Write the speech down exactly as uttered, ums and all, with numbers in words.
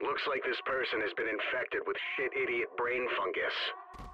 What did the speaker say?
Looks like this person has been infected with shit idiot brain fungus.